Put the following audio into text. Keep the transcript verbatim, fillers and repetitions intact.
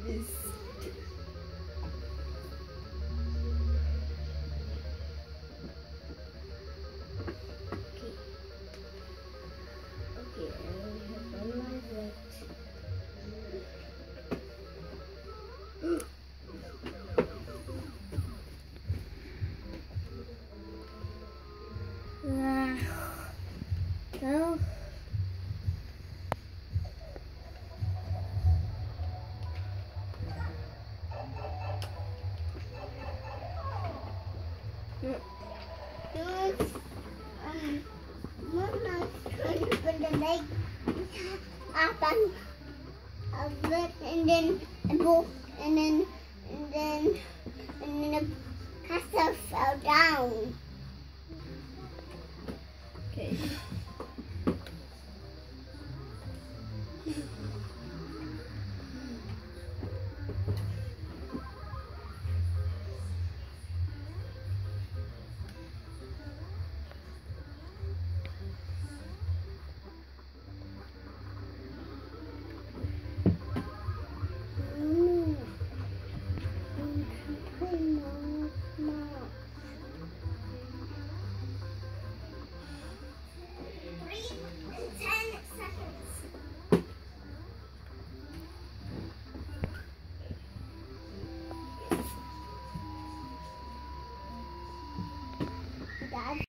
East. Okay. Okay, and we have one more left. Now, Mama, trying to put the leg up and, and then and go